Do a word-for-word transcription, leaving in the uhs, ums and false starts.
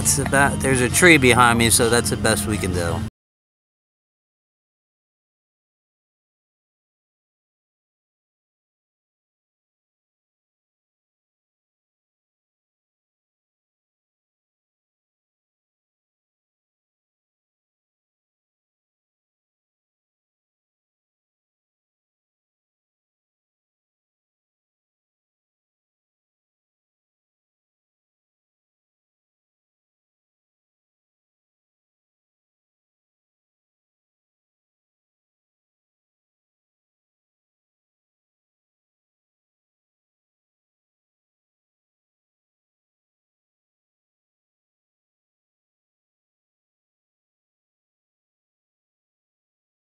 That's about, there's a tree behind me, so that's the best we can do.